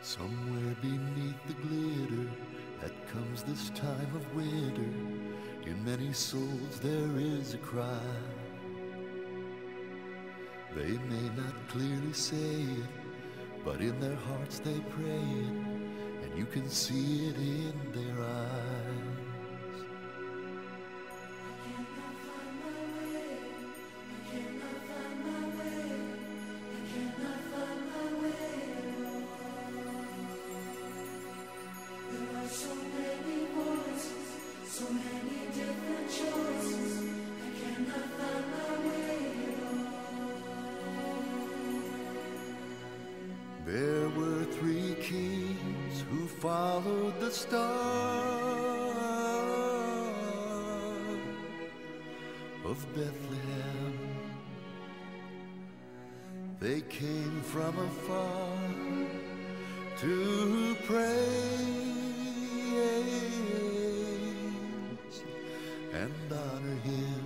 Somewhere beneath the glitter that comes this time of winter, in many souls there is a cry. They may not clearly say it, but in their hearts they pray it, and you can see it in their eyes. There were 3 kings who followed the star of Bethlehem. They came from afar to praise and honor Him.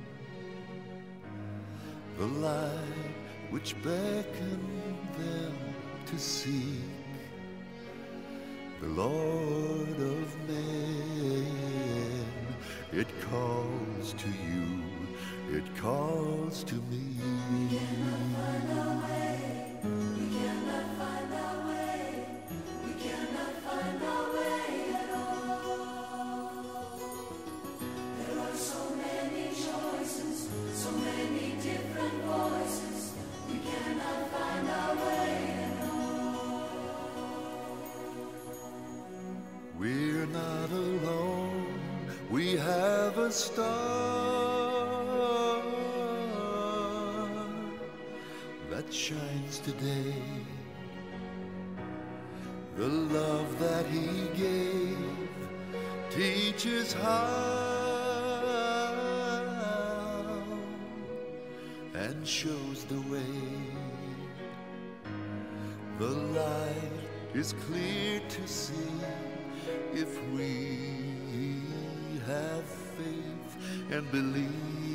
The light which beckoned them to seek the Lord of men. It calls to you, it calls to me. We cannot find our way, we cannot find our way, we cannot find our way at all. There are so many choices, so many different voices, we cannot find our way at all. We're not alone, we have a star that shines today. The love that He gave teaches how and shows the way. The light is clear to see if we have faith and believe.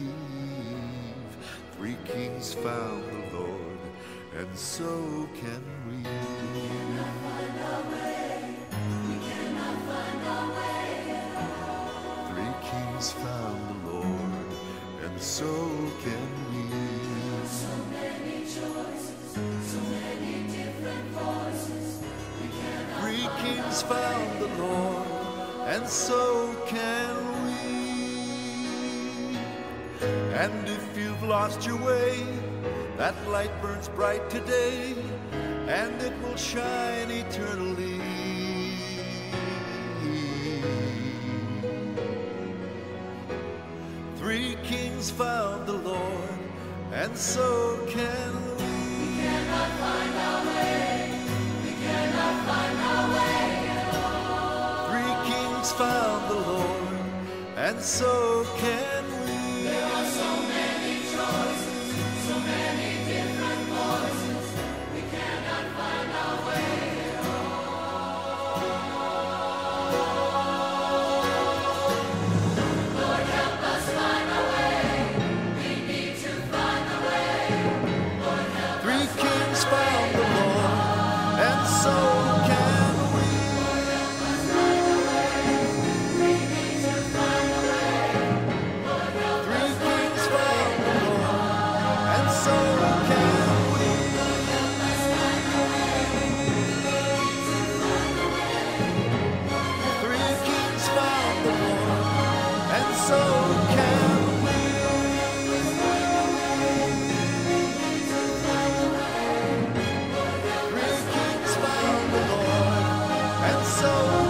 3 kings found the Lord, and so can we. We cannot find our way, we cannot find our way at all. 3 kings found the Lord, and so can we. So many choices, so many different voices, we cannot 3 find kings our found way. the Lord, and so can we. And if you've lost your way, that light burns bright today, and it will shine eternally. 3 kings found the Lord, and so can we. We cannot find our way, we cannot find our way at all. 3 kings found the Lord, and so can we. There are so many choices, so many different voices, we cannot find our way at all. Lord, help us find our way, we need to find the way. Lord, help 3 us kings found the Lord, and so can we. Lord, help us find our way, we need to find the way. Lord, help 3 us find kings our way. found the Lord, and so can we. Lord, help us find our way, we need to find the way. 3 kings found the Lord, and so can we. 3 kings found the Lord, and so